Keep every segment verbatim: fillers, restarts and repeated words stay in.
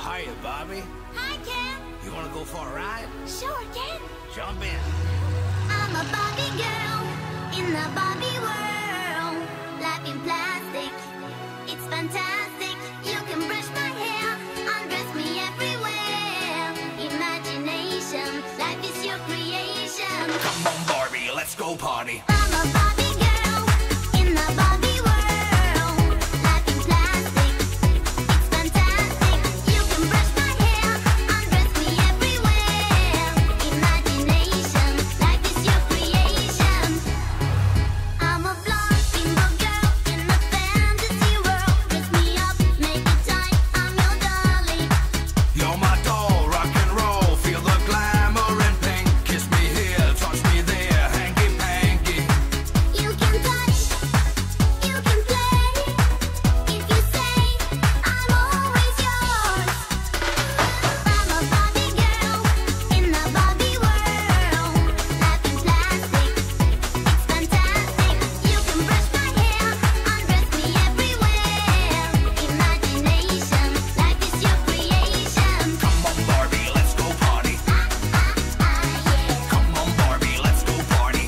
Hiya, Bobby. Hi, Ken. You wanna go for a ride? Sure, Ken. Jump in. I'm a Barbie girl in the Barbie world. Life in plastic, it's fantastic. You can brush my hair, undress me everywhere. Imagination, life is your creation. Come on, Barbie, let's go party. I'm a Barbie girl in the Barbie world. Life in plastic, it's fantastic. You can brush my hair, undress me everywhere. Imagination, life is your creation. I'm a blonde single girl in a fantasy world. Dress me up, make it tight, I'm your darling. You're my doll, rock and roll. Feel the glamour and pink. Kiss me here, touch me there, hanky panky. You can touch, you can play. If you say I'm always yours. I'm a Barbie girl in the Barbie world. Life in plastic, it's fantastic. You can brush my hair, undress me everywhere. Imagination, life is your creation. Come on, Barbie, let's go party. Ah, ah, yeah. Come on, Barbie, let's go party.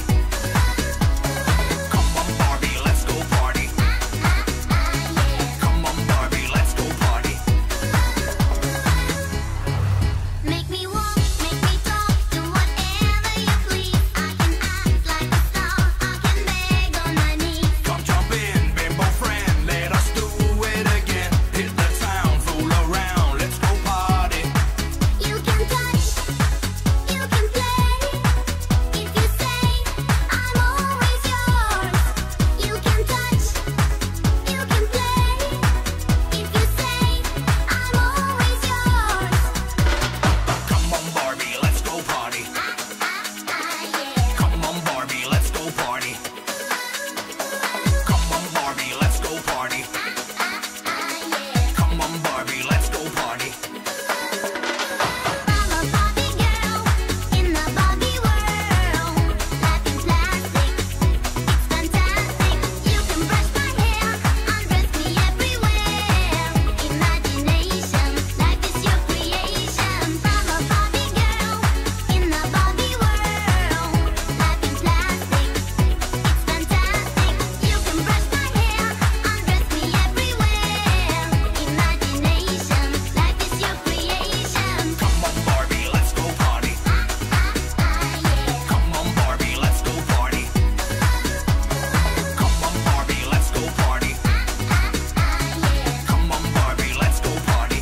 Come on, Barbie, let's go party. Come on, Barbie, let's go party. Make me walk, make me talk, do whatever you please. I can act like a star, I can beg on my knees. Come jump in, bimbo friend, let us do it again. Hit the town, fool around, let's go party. You can touch, you can play. If you say I'm always yours. You can touch, you can play. If you say I'm always yours. Come on, Barbie, let's go party. Ah, yeah. Come on, Barbie, let's go party. Come on, Barbie, let's go party. Yeah. Come on, Barbie, let's go party. I'm a Barbie girl in the Barbie world. Life in plastic, it's fantastic. You can brush my hair, undress me everywhere. Imagination, life is your creation. I'm a Barbie girl in the Barbie world. Life in plastic, it's fantastic. You can brush my hair, undress me everywhere. Imagination, life is your creation. Come on, Barbie, let's go party. Yeah. Come on, Barbie, let's go party. Come on, Barbie, let's go party. Come on, Barbie, let's go party.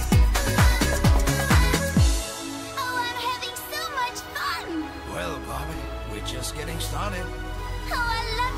Oh, I'm having so much fun! Well, Barbie, we're just getting started. Oh, I love